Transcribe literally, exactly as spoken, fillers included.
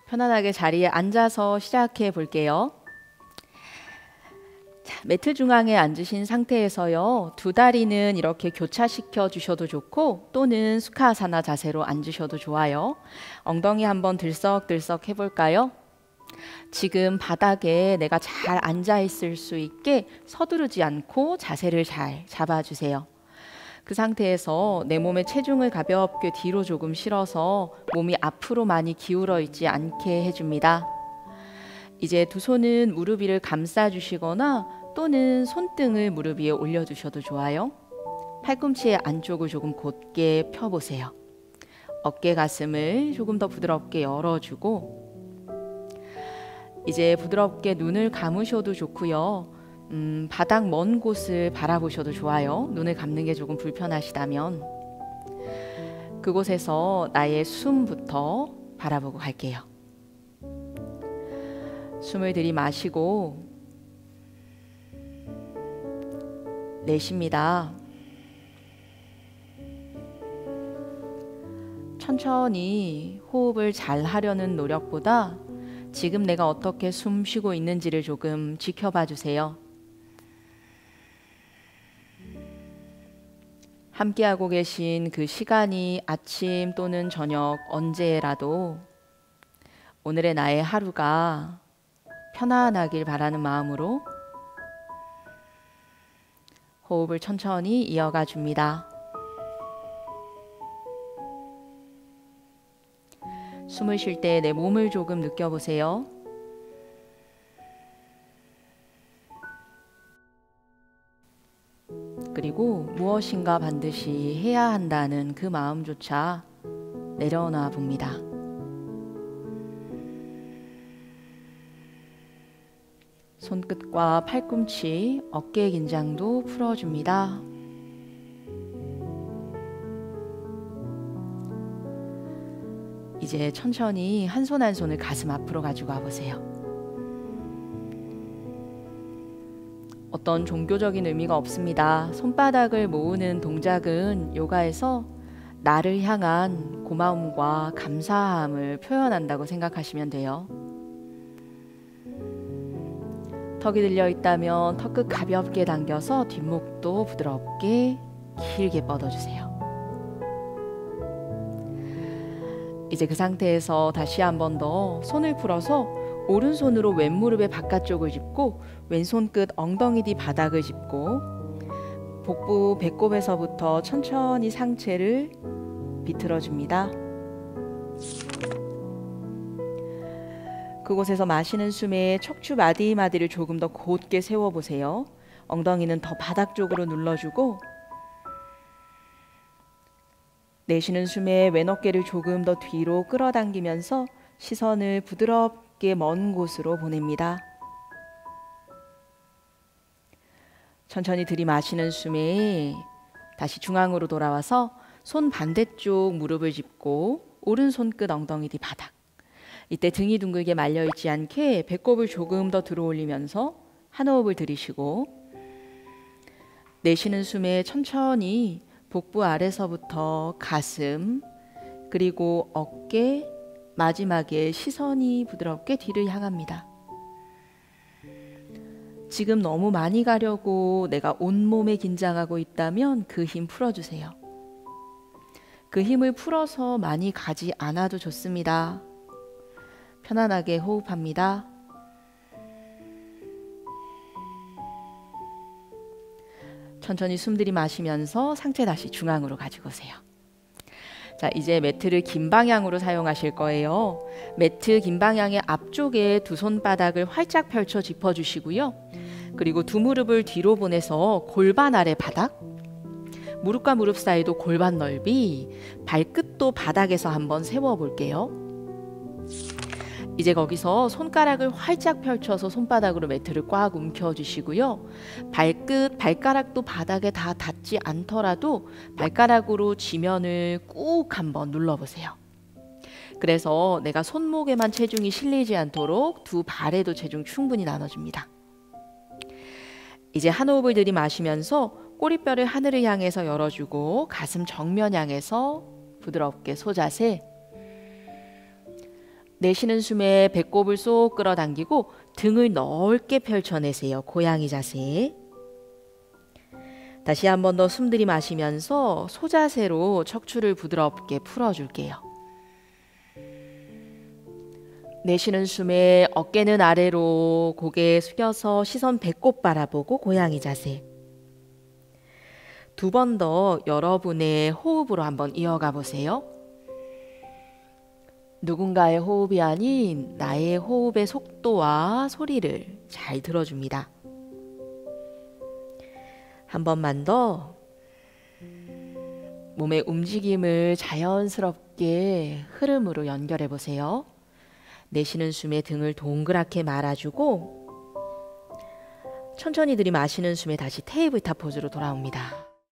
편안하게 자리에 앉아서 시작해 볼게요. 자, 매트 중앙에 앉으신 상태에서요. 두 다리는 이렇게 교차시켜 주셔도 좋고 또는 수카아사나 자세로 앉으셔도 좋아요. 엉덩이 한번 들썩들썩 해볼까요? 지금 바닥에 내가 잘 앉아 있을 수 있게 서두르지 않고 자세를 잘 잡아주세요. 그 상태에서 내 몸의 체중을 가볍게 뒤로 조금 실어서 몸이 앞으로 많이 기울어 있지 않게 해줍니다. 이제 두 손은 무릎 위를 감싸 주시거나 또는 손등을 무릎 위에 올려두셔도 좋아요. 팔꿈치의 안쪽을 조금 곧게 펴보세요. 어깨 가슴을 조금 더 부드럽게 열어주고 이제 부드럽게 눈을 감으셔도 좋고요. 음, 바닥 먼 곳을 바라보셔도 좋아요. 눈을 감는 게 조금 불편하시다면 그곳에서 나의 숨부터 바라보고 갈게요. 숨을 들이마시고 내쉽니다. 천천히 호흡을 잘 하려는 노력보다 지금 내가 어떻게 숨 쉬고 있는지를 조금 지켜봐 주세요. 함께하고 계신 그 시간이 아침 또는 저녁 언제라도 오늘의 나의 하루가 편안하길 바라는 마음으로 호흡을 천천히 이어가 줍니다. 숨을 쉴 때 내 몸을 조금 느껴보세요. 그리고 무엇인가 반드시 해야 한다는 그 마음조차 내려놔 봅니다. 손끝과 팔꿈치, 어깨 긴장도 풀어줍니다. 이제 천천히 한 손 한 손을 가슴 앞으로 가지고 와보세요. 어떤 종교적인 의미가 없습니다. 손바닥을 모으는 동작은 요가에서 나를 향한 고마움과 감사함을 표현한다고 생각하시면 돼요. 턱이 들려 있다면 턱끝 가볍게 당겨서 뒷목도 부드럽게 길게 뻗어주세요. 이제 그 상태에서 다시 한 번 더 손을 풀어서 오른손으로 왼무릎의 바깥쪽을 짚고 왼손 끝 엉덩이 뒤 바닥을 짚고 복부 배꼽에서부터 천천히 상체를 비틀어 줍니다. 그곳에서 마시는 숨에 척추 마디마디를 조금 더 곧게 세워보세요. 엉덩이는 더 바닥 쪽으로 눌러주고 내쉬는 숨에 왼 어깨를 조금 더 뒤로 끌어당기면서 시선을 부드럽게 먼 곳으로 보냅니다. 천천히 들이마시는 숨에 다시 중앙으로 돌아와서 손 반대쪽 무릎을 짚고 오른손 끝 엉덩이 뒤 바닥. 이때 등이 둥글게 말려있지 않게 배꼽을 조금 더 들어 올리면서 한 호흡을 들이쉬고 내쉬는 숨에 천천히 복부 아래서부터 가슴 그리고 어깨 마지막에 시선이 부드럽게 뒤를 향합니다. 지금 너무 많이 가려고 내가 온몸에 긴장하고 있다면 그 힘 풀어주세요. 그 힘을 풀어서 많이 가지 않아도 좋습니다. 편안하게 호흡합니다. 천천히 숨 들이마시면서 상체 다시 중앙으로 가지고 오세요. 자, 이제 매트를 긴 방향으로 사용하실 거예요. 매트 긴 방향의 앞쪽에 두 손바닥을 활짝 펼쳐 짚어주시고요. 그리고 두 무릎을 뒤로 보내서 골반 아래 바닥, 무릎과 무릎 사이도 골반 넓이, 발끝도 바닥에서 한번 세워볼게요. 이제 거기서 손가락을 활짝 펼쳐서 손바닥으로 매트를 꽉 움켜주시고요. 발끝, 발가락도 바닥에 다 닿지 않더라도 발가락으로 지면을 꾹 한번 눌러보세요. 그래서 내가 손목에만 체중이 실리지 않도록 두 발에도 체중 충분히 나눠줍니다. 이제 한 호흡을 들이마시면서 꼬리뼈를 하늘을 향해서 열어주고 가슴 정면 향해서 부드럽게 소자세. 내쉬는 숨에 배꼽을 쏙 끌어당기고 등을 넓게 펼쳐내세요. 고양이 자세. 다시 한 번 더 숨 들이마시면서 소자세로 척추를 부드럽게 풀어줄게요. 내쉬는 숨에 어깨는 아래로 고개 숙여서 시선 배꼽 바라보고 고양이 자세. 두 번 더 여러분의 호흡으로 한번 이어가 보세요. 누군가의 호흡이 아닌 나의 호흡의 속도와 소리를 잘 들어줍니다. 한 번만 더 몸의 움직임을 자연스럽게 흐름으로 연결해 보세요. 내쉬는 숨에 등을 동그랗게 말아주고 천천히 들이마시는 숨에 다시 테이블탑 포즈로 돌아옵니다.